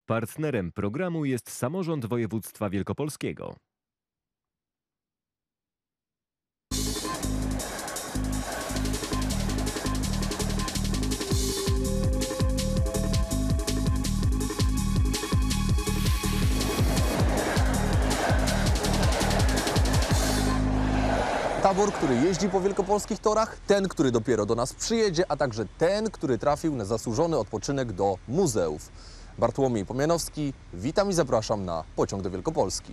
Partnerem programu jest Samorząd Województwa Wielkopolskiego. Tabor, który jeździ po wielkopolskich torach, ten, który dopiero do nas przyjedzie, a także ten, który trafił na zasłużony odpoczynek do muzeów. Bartłomiej Pomianowski, witam i zapraszam na Pociąg do Wielkopolski.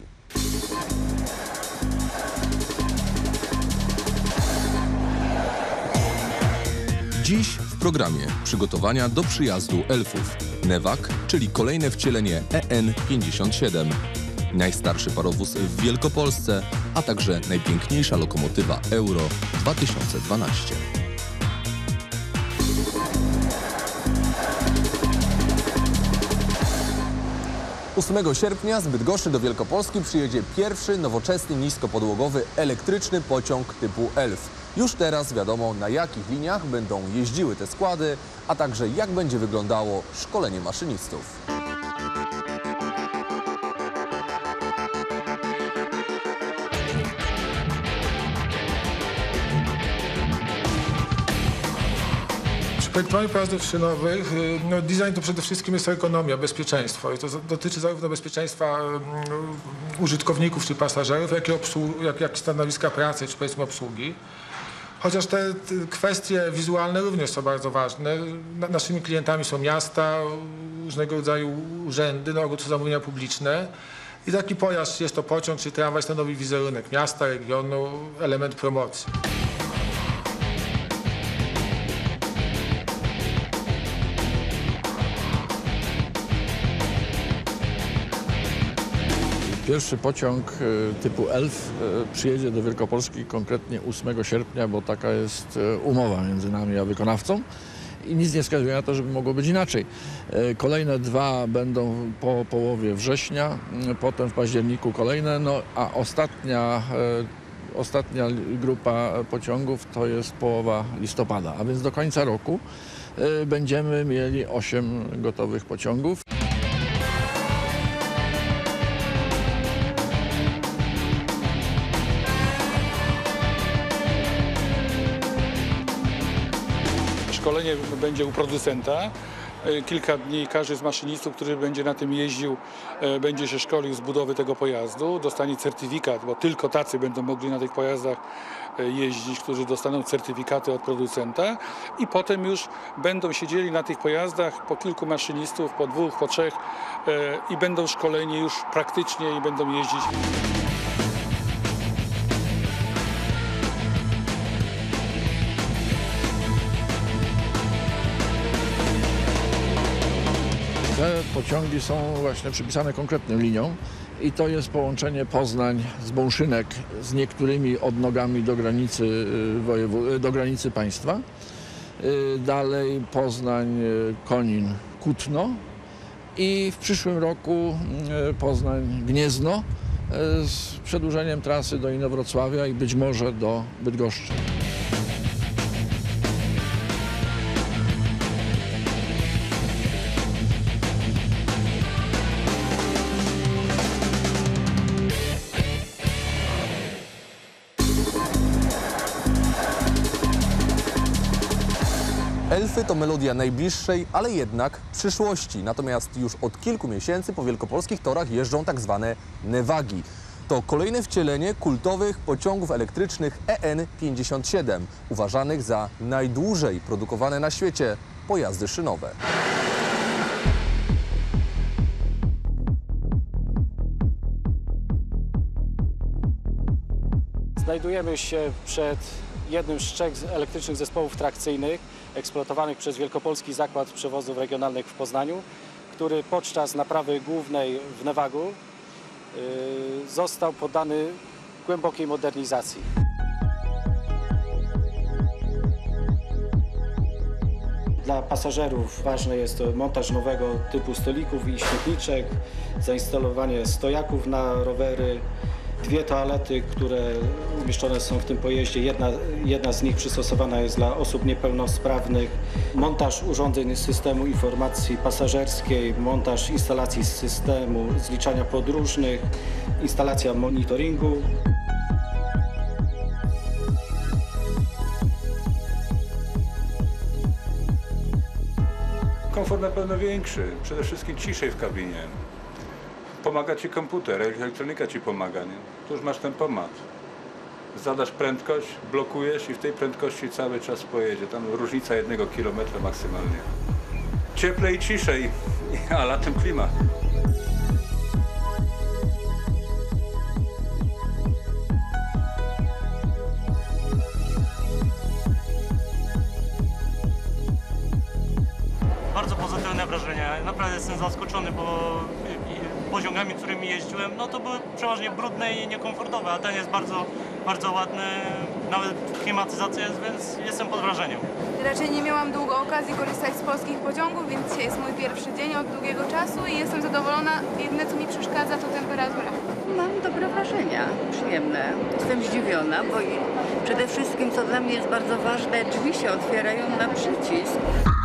Dziś w programie przygotowania do przyjazdu elfów. Newag, czyli kolejne wcielenie EN57. Najstarszy parowóz w Wielkopolsce, a także najpiękniejsza lokomotywa Euro 2012. Ósmego sierpnia z Bydgoszczy do Wielkopolski przyjedzie pierwszy nowoczesny niskopodłogowy elektryczny pociąg typu ELF. Już teraz wiadomo, na jakich liniach będą jeździły te składy, a także jak będzie wyglądało szkolenie maszynistów. Projektowanie pojazdów szynowych, design to przede wszystkim jest to ekonomia, bezpieczeństwo. I to dotyczy zarówno bezpieczeństwa użytkowników czy pasażerów, jak i stanowiska pracy czy powiedzmy obsługi. Chociaż te kwestie wizualne również są bardzo ważne. Naszymi klientami są miasta, różnego rodzaju urzędy, czy zamówienia publiczne. I taki pojazd, jest to pociąg czy tramwaj, stanowi wizerunek miasta, regionu, element promocji. Pierwszy pociąg typu ELF przyjedzie do Wielkopolski konkretnie 8 sierpnia, bo taka jest umowa między nami a wykonawcą i nic nie wskazuje na to, żeby mogło być inaczej. Kolejne dwa będą po połowie września, potem w październiku kolejne, a ostatnia grupa pociągów to jest połowa listopada, a więc do końca roku będziemy mieli 8 gotowych pociągów. Szkolenie będzie u producenta. Kilka dni każdy z maszynistów, który będzie na tym jeździł, będzie się szkolił z budowy tego pojazdu. Dostanie certyfikat, bo tylko tacy będą mogli na tych pojazdach jeździć, którzy dostaną certyfikaty od producenta. I potem już będą siedzieli na tych pojazdach po kilku maszynistów, po dwóch, po trzech i będą szkoleni już praktycznie i będą jeździć. Te pociągi są właśnie przypisane konkretnym liniom i to jest połączenie Poznań z Bąszynek z niektórymi odnogami do granicy państwa. Dalej Poznań, Konin, Kutno i w przyszłym roku Poznań, Gniezno z przedłużeniem trasy do Inowrocławia i być może do Bydgoszczy. Elfy to melodia najbliższej, ale jednak przyszłości. Natomiast już od kilku miesięcy po wielkopolskich torach jeżdżą tak zwane newagi. To kolejne wcielenie kultowych pociągów elektrycznych EN57, uważanych za najdłużej produkowane na świecie pojazdy szynowe. Znajdujemy się przed jednym z 3 elektrycznych zespołów trakcyjnych eksploatowanych przez Wielkopolski Zakład Przewozów Regionalnych w Poznaniu, który podczas naprawy głównej w Newagu został poddany głębokiej modernizacji. Dla pasażerów ważny jest montaż nowego typu stolików i śmietniczek, zainstalowanie stojaków na rowery, 2 toalety, które umieszczone są w tym pojeździe. Jedna z nich przystosowana jest dla osób niepełnosprawnych. Montaż urządzeń z systemu informacji pasażerskiej, montaż instalacji z systemu zliczania podróżnych, instalacja monitoringu. Komfort na pewno większy, przede wszystkim ciszej w kabinie. Pomaga ci komputer, elektronika ci pomaga, nie? Tu już masz tempomat. Zadasz prędkość, blokujesz i w tej prędkości cały czas pojedzie. Tam różnica 1 kilometra maksymalnie. Cieplej, ciszej, a latem klimat. Bardzo pozytywne wrażenia. Naprawdę jestem zaskoczony, bo pociągami, którymi jeździłem, no to były przeważnie brudne i niekomfortowe, a ten jest bardzo, bardzo ładny, nawet klimatyzacja jest, więc jestem pod wrażeniem. Raczej nie miałam długo okazji korzystać z polskich pociągów, więc dzisiaj jest mój pierwszy dzień od długiego czasu i jestem zadowolona. Jedyne, co mi przeszkadza, to temperatura. Mam dobre wrażenia, przyjemne. Jestem zdziwiona, bo przede wszystkim, co dla mnie jest bardzo ważne, drzwi się otwierają na przycisk.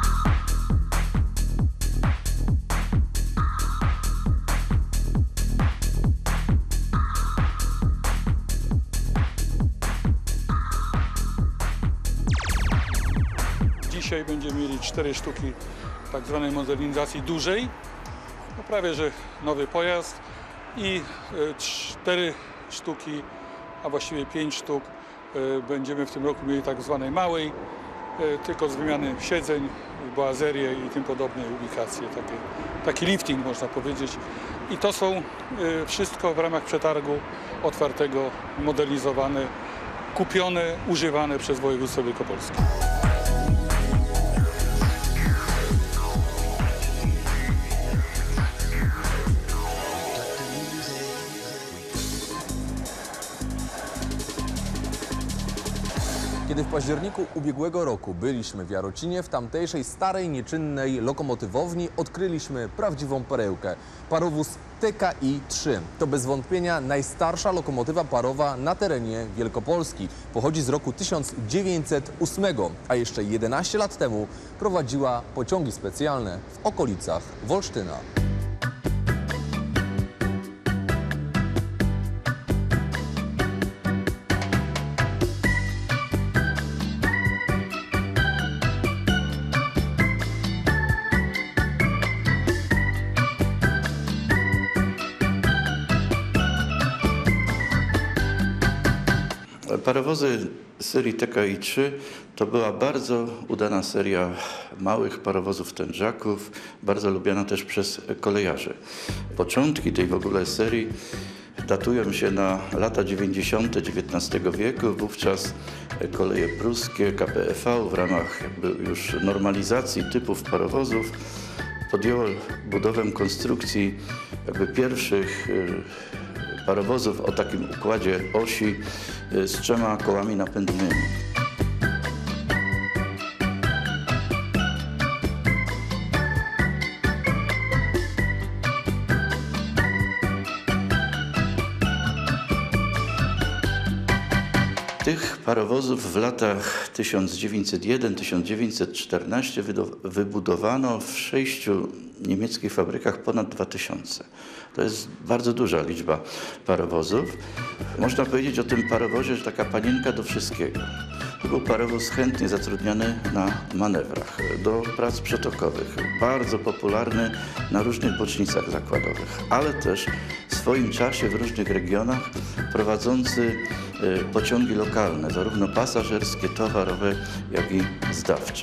Dzisiaj będziemy mieli 4 sztuki tak zwanej modernizacji dużej, no prawie że nowy pojazd i 4 sztuki, a właściwie 5 sztuk będziemy w tym roku mieli tak zwanej małej, tylko z wymiany siedzeń, boazerie i tym podobne ubikacje, taki lifting można powiedzieć. I to są wszystko w ramach przetargu otwartego, modernizowane, kupione, używane przez województwo wielkopolskie. Kiedy w październiku ubiegłego roku byliśmy w Jarocinie, w tamtejszej starej, nieczynnej lokomotywowni odkryliśmy prawdziwą perełkę. Parowóz TKI-3. To bez wątpienia najstarsza lokomotywa parowa na terenie Wielkopolski. Pochodzi z roku 1908, a jeszcze 11 lat temu prowadziła pociągi specjalne w okolicach Wolsztyna. Parowozy serii TKI-3 to była bardzo udana seria małych parowozów tężaków, bardzo lubiana też przez kolejarzy. Początki tej w ogóle serii datują się na lata 90. XIX wieku. Wówczas koleje pruskie, KPEV w ramach już normalizacji typów parowozów podjęło budowę konstrukcji pierwszych parowozów o takim układzie osi z 3 kołami napędnymi. Tych parowozów w latach 1901-1914 wybudowano w 6 niemieckich fabrykach ponad 2000. To jest bardzo duża liczba parowozów. Można powiedzieć o tym parowozie, że taka panienka do wszystkiego. To był parowóz chętnie zatrudniany na manewrach, do prac przetokowych, bardzo popularny na różnych bocznicach zakładowych, ale też w swoim czasie w różnych regionach prowadzący pociągi lokalne, zarówno pasażerskie, towarowe, jak i zdawcze.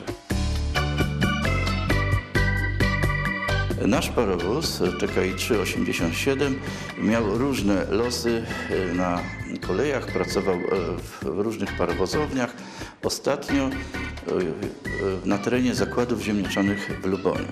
Nasz parowóz TKI-387 miał różne losy na kolejach, pracował w różnych parowozowniach. Ostatnio na terenie zakładów ziemniaczanych w Luboniu.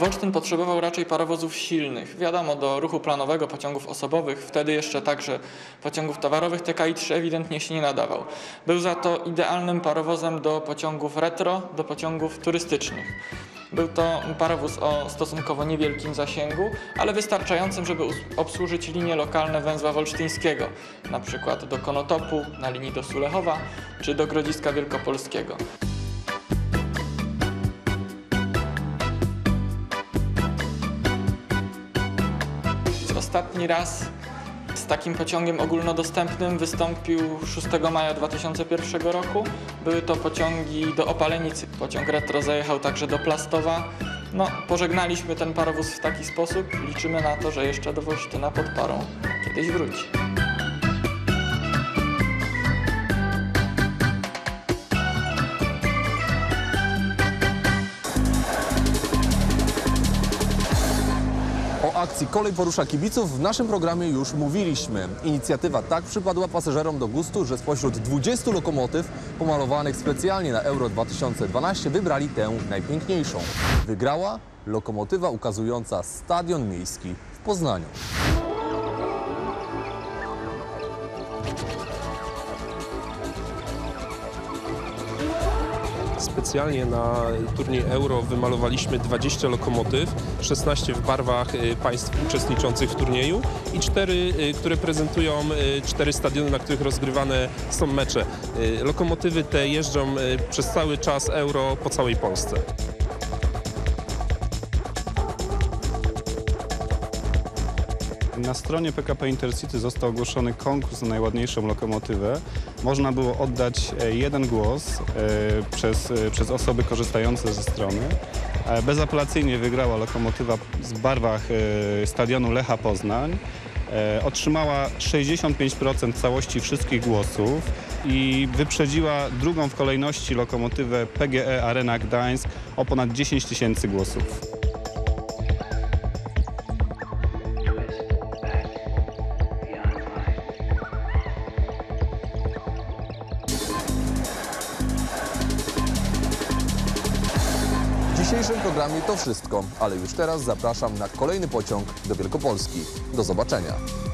Wolsztyn potrzebował raczej parowozów silnych. Wiadomo, do ruchu planowego pociągów osobowych, wtedy jeszcze także pociągów towarowych, TKI-3 ewidentnie się nie nadawał. Był za to idealnym parowozem do pociągów retro, do pociągów turystycznych. Był to parowóz o stosunkowo niewielkim zasięgu, ale wystarczającym, żeby obsłużyć linie lokalne węzła wolsztyńskiego, na przykład do Konotopu, na linii do Sulechowa czy do Grodziska Wielkopolskiego. Ostatni raz z takim pociągiem ogólnodostępnym wystąpił 6 maja 2001 roku. Były to pociągi do Opalenicy. Pociąg retro zajechał także do Plastowa. Pożegnaliśmy ten parowóz w taki sposób. Liczymy na to, że jeszcze do Wolsztyna pod parą kiedyś wróci. O akcji Kolej porusza kibiców w naszym programie już mówiliśmy. Inicjatywa tak przypadła pasażerom do gustu, że spośród 20 lokomotyw pomalowanych specjalnie na Euro 2012 wybrali tę najpiękniejszą. Wygrała lokomotywa ukazująca Stadion Miejski w Poznaniu. Specjalnie na turniej Euro wymalowaliśmy 20 lokomotyw, 16 w barwach państw uczestniczących w turnieju i 4, które prezentują 4 stadiony, na których rozgrywane są mecze. Lokomotywy te jeżdżą przez cały czas Euro po całej Polsce. Na stronie PKP Intercity został ogłoszony konkurs na najładniejszą lokomotywę. Można było oddać jeden głos przez osoby korzystające ze strony. Bezapelacyjnie wygrała lokomotywa w barwach stadionu Lecha Poznań. Otrzymała 65% całości wszystkich głosów i wyprzedziła drugą w kolejności lokomotywę PGE Arena Gdańsk o ponad 10 000 głosów. W dzisiejszym programie to wszystko, ale już teraz zapraszam na kolejny pociąg do Wielkopolski. Do zobaczenia.